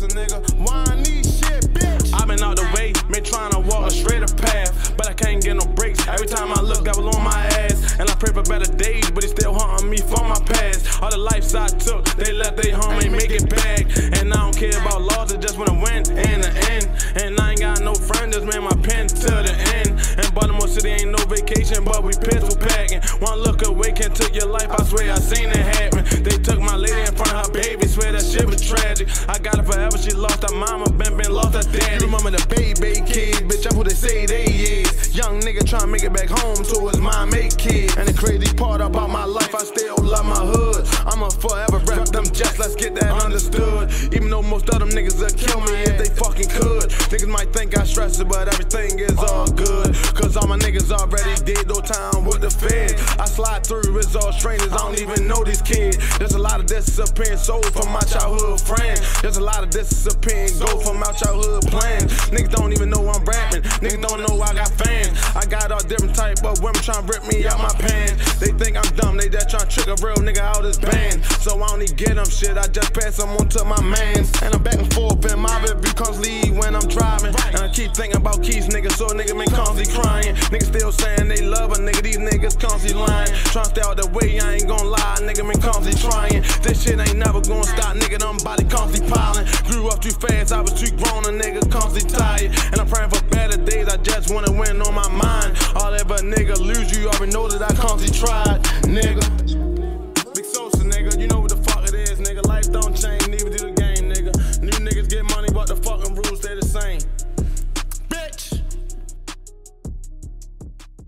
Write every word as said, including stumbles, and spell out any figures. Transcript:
Sosa, nigga. Y N E shit, bitch. I've been out the way, been trying to walk a straighter path, but I can't get no breaks. Every time I look, I was on my ass, and I pray for better days, but it's still haunting me for my past. All the lives I took, they left they home, ain't make it back, and I don't care about laws, I just wanna win in the end. And I ain't got no friends, just man my pen to the end. And Baltimore City ain't no vacation, but we pistol packing. One look away can took your life, I swear I seen it happen. They took my lady in front of her baby, swear that shit was tragic. I got her forever, she lost her mama, been been lost her daddy. You remember the baby kids, bitch, I'm who they say they is. Young nigga tryna make it back home to his mom make kid. And the crazy part about my life, I still love my hood. I'ma forever rep them jets, let's get that understood. Even though most of them niggas would kill me if they fucking could. Niggas might think I stress it, but everything is all good. Cause all my niggas already did no time with the feds. I slide through, it's all strangers, I don't even know these kids. There's a lot of disappearing souls from my childhood friends. There's a lot of disappearing goals from my childhood plans. Niggas don't even know I'm rapping, niggas don't know I got fans. I got all different type of women trying to rip me out my pants. They think I'm dumb, they just trying to trick a real nigga out his band. So I don't need get them shit, I just pass them on to my mans. And I'm back and forth in my review constantly when I'm driving. And I keep thinking about Keys, nigga, so nigga been constantly crying. Niggas still saying they love a nigga, these niggas constantly lying. Trying to stay out the way, I ain't gon' lie, nigga been constantly trying. This shit ain't never gonna stop, nigga, them body constantly piling. Grew up too fast, I was too grown, a nigga constantly tired. And I'm praying for better days, I just wanna win on my mind. All ever nigga lose, you already know that I constantly tried, nigga.